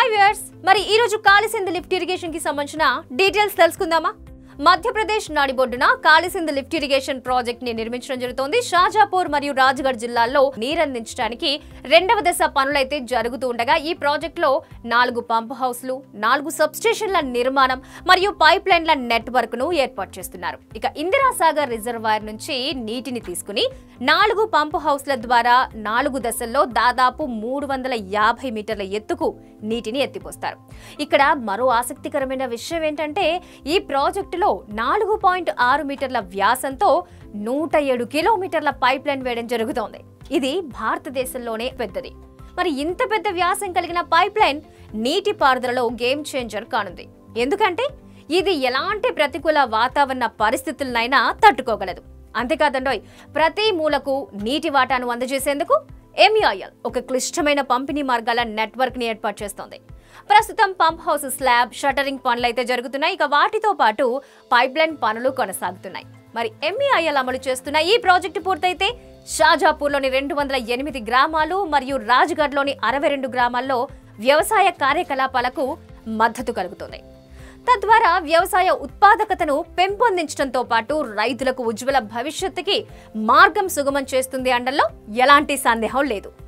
Hi viewers, మరి ఈ రోజు కాళిసింధ్ లిఫ్ట్ ఇరిగేషన్ కి సంబంధించిన డీటెయిల్స్ తెలుసుకుందామా? మధ్యప్రదేశ్ నడిబొడ్డున కాళిసింధ్ లిఫ్ట్ ఇరిగేషన్ ప్రాజెక్ట్ ని నిర్మించడం జరుగుతోంది. షాజాపూర్ మరియు రాజ్గఢ్ జిల్లాల్లో నీరందించడానికి రెండవ దశ పనులైతే జరుగుతూ ఉండగా ఈ ప్రాజెక్ట్ లో 4 పంప్ హౌస్లు, 4 సబ్స్టేషన్ల నిర్మాణం మరియు పైప్ లైన్ల నెట్వర్క్ ను ఏర్పాటు చేస్తున్నారు. ఇక ఇందిరాసాగర్ రిజర్వాయర్ నుంచి నీటిని తీసుకుని 4 పంప్ హౌస్ల ద్వారా 4 దశల్లో దాదాపు 350 మీటర్ల ఎత్తుకు నీటిని ఎత్తిపోస్తారు. ఇక్కడ మరో ఆసక్తికరమైన విషయం ఏంటంటే ఈ ప్రాజెక్టులో 4.6 మీటర్ల వ్యాసంతో 107 కిలోమీటర్ల పైప్ లైన్ వేయడం జరుగుతోంది. ఇది భారతదేశంలోనే పెద్దది. మరి ఇంత పెద్ద వ్యాసం కలిగిన పైప్ లైన్ నీటి పారుదలలో గేమ్ చేంజర్ కానుంది. ఎందుకంటే ఇది ఎలాంటి ప్రతికూల వాతావరణ పరిస్థితులనైనా తట్టుకోగలదు. అంతేకాదండోయ్, ప్రతి మూలకు నీటి వాటాను అందజేసేందుకు MEIL ఒక క్లిష్టమైన పంపిణీ మార్గాల నెట్వర్క్ ని ఏర్పాటు చేస్తోంది. ప్రస్తుతం పంప్ హౌస్ స్లాబ్, షటరింగ్ పనులు అయితే జరుగుతున్నాయి. ఇక వాటితో పాటు పైప్ లైన్ పనులు కొనసాగుతున్నాయి. మరి MEIL అమలు చేస్తున్న ఈ ప్రాజెక్టు పూర్తయితే షాజాపూర్లోని 208 గ్రామాలు మరియు రాజ్గఢ్లోని 62 గ్రామాల్లో వ్యవసాయ కార్యకలాపాలకు మద్దతు కలుగుతుంది. తద్వారా వ్యవసాయ ఉత్పాదకతను పెంపొందించడంతో పాటు రైతులకు ఉజ్వల భవిష్యత్తుకి మార్గం సుగమం చేస్తుంది అనడంలో ఎలాంటి సందేహం లేదు.